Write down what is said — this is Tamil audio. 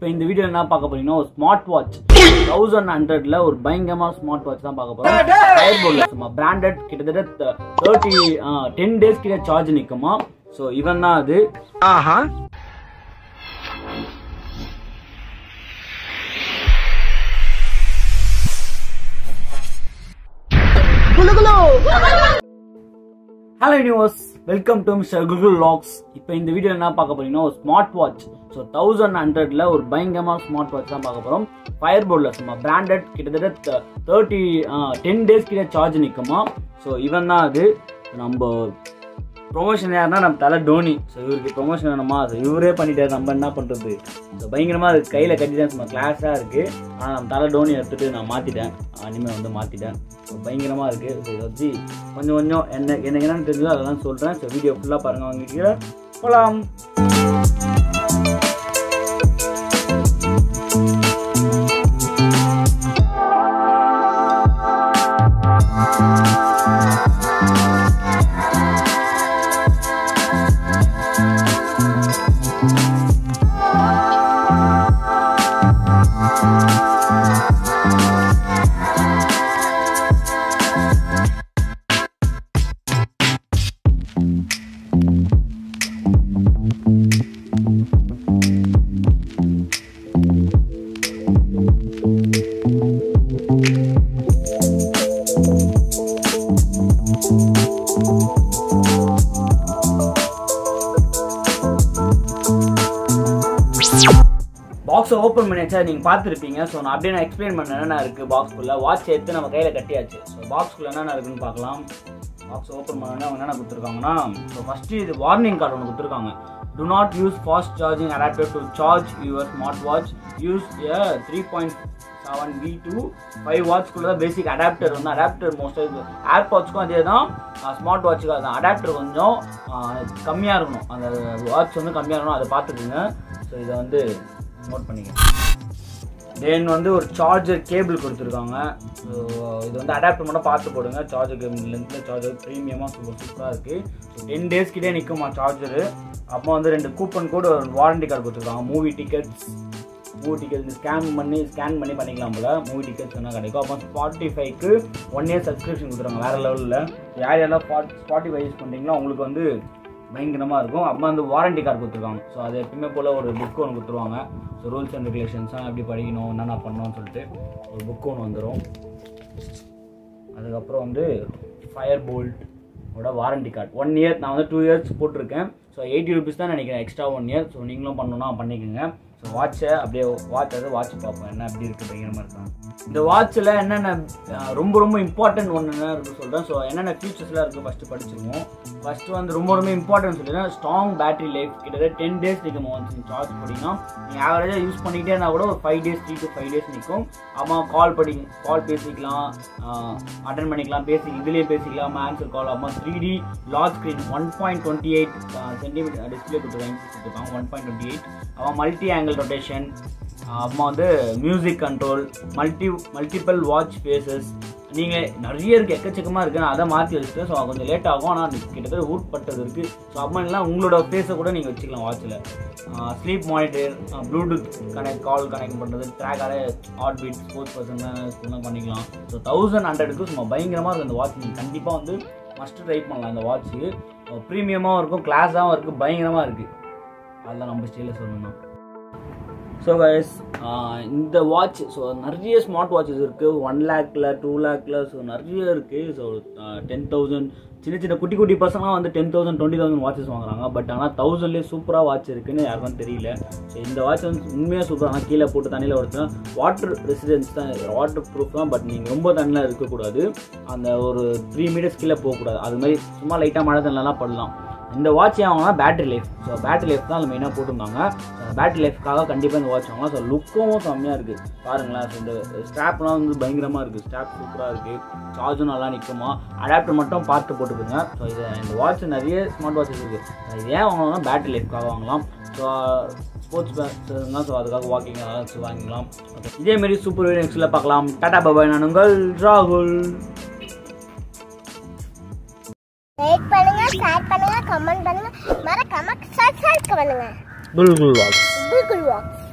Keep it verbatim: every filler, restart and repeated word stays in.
இப்போ இந்த வீடியோ என்ன பார்க்க போறீங்கன்னா ஒரு ஸ்மார்ட் வாட்ச் தௌசண்ட் ஹண்ட்ரட்ல ஒரு பயங்கரமான ஸ்மார்ட் வாட்ச் தான் பார்க்க போறோம். ஃபயர் போல்ட்ல சும்மா பிராண்டட் கிட்டத்தட்ட தேர்ட்டி டென் டேஸ் கிட்ட சார்ஜ் நிக்குமா. ஸோ இவன் தான் அது. ஆஹா hello universe, welcome to mister குல்குல் வ்ளாக்ஸ். இப்போ இந்த வீடியோ என்ன பார்க்க போறீங்கன்னா ஒரு ஸ்மார்ட் வாட்ச். ஸோ தௌசண்ட் ஹண்ட்ரட்ல ஒரு பயங்கரமான ஸ்மார்ட் வாட்ச் தான் பார்க்க போறோம். ஃபயர் போல்ட்ல சும்மா பிராண்டட் கிட்டத்தட்ட தேர்ட்டி டென் டேஸ் கிட்ட சார்ஜ் நிக்குமா. ஸோ இவன் தான் அது. நம்ம ப்ரொமோஷன் யாருன்னா நம்ம தலை டோனி. ஸோ இவருக்கு ப்ரொமோஷன் வேணுமா, ஸோ இவரே பண்ணிட்டாரு, நம்ம என்ன பண்ணுறது. ஸோ பயங்கரமாக அது கையில் கட்டிட்டேன், சும்மா கிளாஸாக இருக்குது. ஆனால் நம்ம தலை டோனி எடுத்துகிட்டு நான் மாற்றிட்டேன், இனிமேல் வந்து மாற்றிட்டேன். ஸோ பயங்கரமாக இருக்குது. ஸோ இதை வச்சு கொஞ்சம் கொஞ்சம் என்ன எனக்கு என்னென்னு தெரிஞ்சதோ அதெல்லாம் சொல்கிறேன். ஸோ வீடியோ ஃபுல்லாக பாருங்கள், வாங்கிக்க போகலாம். பாக்ஸை ஓப்பன் பண்ணியாச்சா, நீங்கள் பார்த்துருப்பீங்க. ஸோ நான் அப்படியே நான் எக்ஸ்பிளைன் பண்ண என்னென்ன இருக்குது பாக்ஸ்குள்ளே. வாட்ச் எடுத்து நம்ம கையில் கட்டியாச்சு. ஸோ பாக்ஸ்குள்ளே என்னென்ன இருக்குன்னு பார்க்கலாம். பாக்ஸ் ஓப்பன் பண்ணோன்னா அவங்க என்னென்ன கொடுத்துருக்காங்கன்னா, ஸோ ஃபஸ்ட்டு இது வார்னிங் கார்டு ஒன்று கொடுத்துருக்காங்க. Do not use fast charging adapter to charge your smart watch. Use a three point seven V to five வாட்ச்குள்ளே தான் பேசிக் அடாப்டர் வந்து. அடாப்டர் மோஸ்ட்டாக ஏர்பாட்ஸ்க்கும் அதே தான், ஸ்மார்ட் வாட்சுக்கு அதுதான். அடாப்டர் கொஞ்சம் கம்மியாக இருக்கணும், அந்த வாட்ச் வந்து கம்மியாக இருக்கணும், அதை பார்த்துக்குங்க. ஸோ இதை வந்து நோட் பண்ணிக்கங்க. தென் வந்து ஒரு சார்ஜர் கேபிள் கொடுத்துருக்காங்க. ஸோ இது வந்து அடாப்டர் மட்டும் பார்த்து போடுங்க. சார்ஜர் கேபிள் லென்த்தில் சார்ஜர் ப்ரீமியமாக சூப்பர் சூப்பராக இருக்குது. ஸோ டென் டேஸ் கிட்டே நிற்குமா சார்ஜரு. அப்போ வந்து ரெண்டு கூப்பன் கோடு ஒரு வாரண்டி கார்டு கொடுத்துருக்காங்க. Movie tickets movie tickets scan பண்ணி ஸ்கேன் பண்ணி பண்ணிக்கலாம் போல். மூவி டிக்கெட்ஸ் என்ன கிடைக்கும். அப்போ ஸ்பாட்டிஃபைக்கு ஒன் இயர் சப்ஸ்கிரிப்ஷன் கொடுத்துருக்காங்க. வேறு லெவலில் யார் யாரெல்லாம் ஸ்பாட் ஸ்பாட்டிஃபை யூஸ் பண்ணுறீங்களோ அவங்களுக்கு வந்து பயங்கரமாக இருக்கும். அப்போ வந்து வாரண்டி கார்டு கொடுத்துருக்காங்க. ஸோ அது எப்பவுமே போல் ஒரு புக் ஒன்று கொடுத்துருவாங்க. ஸோ ரூல்ஸ் அண்ட் ரெகுலேஷன்ஸ்லாம் எப்படி படிக்கணும், என்னென்ன பண்ணணும்னு சொல்லிட்டு ஒரு புக் ஒன்று வந்துடும். அதுக்கப்புறம் வந்து ஃபயர் போல்ட்டோட வாரண்டி கார்டு ஒன் இயர். நான் வந்து டூ இயர்ஸ் போட்டிருக்கேன். ஸோ எயிட்டி ருபீஸ் தான் நினைக்கிறேன் எக்ஸ்ட்ரா ஒன் இயர். ஸோ நீங்களும் பண்ணணும்னா பண்ணிக்கோங்க. ஸோ வாட்சை அப்படியே வாட்ச் அது வாட்ச் பார்ப்போம் என்ன எப்படி இருக்குது, பயங்கரமாக இருக்காங்க. இந்த வாட்சில் என்னென்ன ரொம்ப ரொம்ப இம்பார்ட்டன்ட் ஒன்று என்ன இருக்குது சொல்கிறேன். ஸோ என்னென்ன ஃபீச்சர்ஸ்லாம் இருக்குது ஃபஸ்ட்டு படிச்சுருவோம். ஃபஸ்ட்டு வந்து ரொம்ப ரொம்ப இம்பார்ட்டன்ட் சொல்லிடுறேன். Strong battery life. கிட்டத்தட்ட டென் டேஸ் நிற்கும் ஒன்ஸ் சார்ஜ் பண்ணிங்கன்னா. நீங்கள் ஆவரேஜாக யூஸ் பண்ணிக்கிட்டே இருந்தால் கூட ஒரு five days three to five days நிற்கும். ஆமாம், கால் படி கால் பேசிக்கலாம், அட்டன் பண்ணிக்கலாம், பேசி இதுலேயே பேசிக்கலாம், ஆன்சர் கால். அம்மா three D large screen one point twenty eight centimetre display கொடுத்துருக்காங்க கொடுத்துருக்காங்க ஒன் பாயிண்ட் டுவெண்ட்டி எயிட் அவன் மல்டி ஆங்கிள் ரொட்டேஷன். அப்புறமா வந்து music control, multi multiple watch faces. நீங்கள் நிறைய இருக்குது, எக்கச்சக்கமாக இருக்குது. நான் அதை மாற்றி வச்சுட்டேன். ஸோ கொஞ்சம் லேட் ஆகும், ஆனால் கிட்டத்தட்ட ஊட்பட்டது இருக்குது. ஸோ அப்படின்லாம் உங்களோட ஃபேஸை கூட நீங்கள் வச்சுக்கலாம் வாட்சில். Sleep monitor, Bluetooth connect, call connect பண்ணுறது, ட்ராக்காக ஹார்ட் பீட், ஸ்போர்ட்ஸ் பர்சன் பண்ணிக்கலாம். ஸோ தௌசண்ட் ஹண்ட்ரடுக்கு சும்மா பயங்கரமாக இருக்குது இந்த வாட்ச். நீங்கள் கண்டிப்பாக வந்து மஸ்ட் ட்ரை பண்ணலாம் இந்த வாட்ச்சு. ப்ரீமியமாகவும் இருக்கும், கிளாஸாகவும் இருக்குது, பயங்கரமாக இருக்குது. அதெல்லாம் நம்ம ஸ்டைலில் சொல்லணும்னா. ஸோ கைஸ், இந்த வாட்ச் ஸோ நிறைய ஸ்மார்ட் வாட்சஸ் இருக்குது. ஒன் லேக்கில் டூ லேக்கில் ஸோ நிறைய இருக்குது. ஸோ டென் தௌசண்ட் சின்ன சின்ன குட்டி குட்டி பசங்களாம் வந்து ten thousand twenty thousand watches வாங்குறாங்க. பட் ஆனால் தௌசண்ட்லேயே சூப்பராக வாட்ச் இருக்குன்னு யாருக்கும் தெரியல. ஸோ இந்த வாட்ச் வந்து உண்மையாக சூப்பராக. ஆனால் கீழே போட்டு தண்ணியில் ஒருத்தனா வாட்டர் ரெசிடென்ஸ் தான், வாட்டர் ப்ரூஃப் தான். பட் நீங்கள் ரொம்ப தண்ணியில் இருக்கக்கூடாது, அந்த ஒரு த்ரீ மீட்டர்ஸ் கீழே போகக்கூடாது. அது மாதிரி சும்மா லைட்டாக மழை தண்ணிலாம் படலாம். இந்த வாட்ச் ஏன் வாங்கினா battery life. So battery life தான் மெயினாக போட்டிருந்தாங்க. பேட்டரி லைஃப்காக கண்டிப்பாக இந்த வாட்ச் வாங்கலாம். ஸோ லுக்கும் செம்மையாக இருக்குது பாருங்களேன். ஸோ இந்த ஸ்ட்ராப்லாம் வந்து பயங்கரமாக இருக்குது. ஸ்ட்ராப் சூப்பராக இருக்குது, சார்ஜும் நல்லா நிற்குமா. அடாப்டர் மட்டும் பார்த்து போட்டுக்குங்க. ஸோ இது இந்த வாட்ச் நிறைய ஸ்மார்ட் வாட்சஸ் இருக்குது. இது ஏன் வாங்கணும்னா பேட்டரி லைஃப்காக வாங்கலாம். ஸோ ஸ்போர்ட்ஸ் பேட்ஸ்னால் ஸோ அதுக்காக வாக்கிங் அதெல்லாம் வாங்கிக்கலாம். இதேமாரி சூப்பர் வீடியோ நெக்ஸ்ட்டில் பார்க்கலாம். டாடா பாபாய். நான் உங்கள் ராகுல். லைக் பண்ணுங்க, ஷேர் பண்ணுங்க, கமெண்ட் பண்ணுங்க, மறக்காம சப்ஸ்கிரைப் பண்ணுங்க. குல்குல் வாட்ச் குல்குல் வாட்ச்.